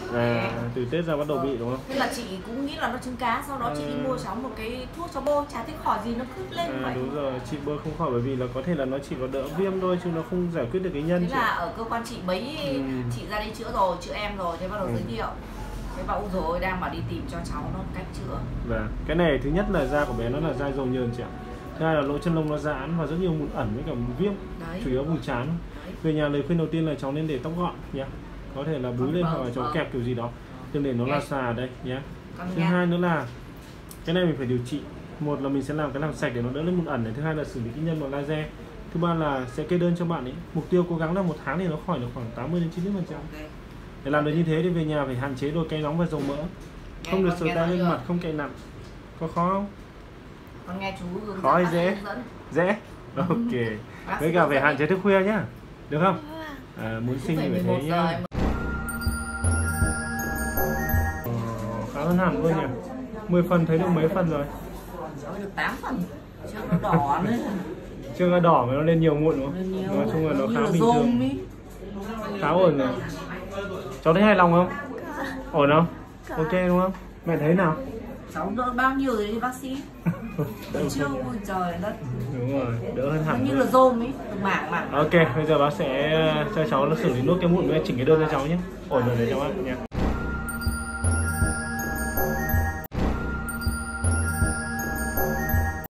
Từ Tết ra bắt đầu bị đúng không? Thế là chị cũng nghĩ là nó trứng cá, sau đó chị đi mua cháu một cái thuốc cho bôi, chả thấy khỏi gì nó cứ lên vậy. Đúng rồi, chị bôi không khỏi bởi vì là có thể là nó chỉ có đỡ viêm thôi chứ nó không giải quyết được cái nhân. Thế là ở cơ quan chị mấy chị ra đi chữa rồi, chữa em rồi, thế bắt đầu giới thiệu. Thế bảo ôi rồi đang bảo đi tìm cho cháu nó cách chữa. Cái này thứ nhất là da của bé nó là da dầu nhờn chị ạ. Thứ hai là lỗ chân lông nó giãn và rất nhiều mụn ẩn với cả mụn viêm. Chủ yếu vùng trán. Về nhà lời khuyên đầu tiên là cháu nên để tóc gọn nhé. Có thể là búi lên hoặc là cháu kẹp kiểu gì đó. Đừng để nó là xà ở đây nhé. Thứ hai nữa là cái này mình phải điều trị. Một là mình sẽ làm cái làm sạch để nó đỡ lên mụn ẩn này. Thứ hai là xử lý cái nhân bằng laser. Thứ ba là sẽ kê đơn cho bạn ấy. Mục tiêu cố gắng là 1 tháng thì nó khỏi được khoảng 80 đến 90%. Để làm được như thế thì về nhà phải hạn chế đồ cay nóng và dầu mỡ. Không được sờ tay lên mặt, không cậy nặng. Có khó không? Con nghe chú hướng khó hay dễ? Dễ? Ok. Với cả phải hạn chế thức khuya nhá. Được không? Muốn sinh thì phải thế nhá. Khá hơn hẳn luôn nhỉ. 10 phần thấy được mấy phần rồi? Cháu được 8 phần. Trước nó đỏ nữa. Trước nó đỏ mà nó lên nhiều mụn đúng không? Nói chung là nó khá bình thường. Khá ổn rồi. Cháu thấy hài lòng không? Ổn không? Ok đúng không? Mẹ thấy nào? Cháu đỡ bao nhiêu rồi đi bác sĩ? Chưa, ôi trời đất. Đúng rồi, đỡ hơn hẳn. Như là rôm ấy, mảng. Ok, bây giờ bác sẽ cho cháu nó xử lý nốt cái mụn với chỉnh cái đơn cho cháu nhé. Ổn rồi để cháu ăn nhé.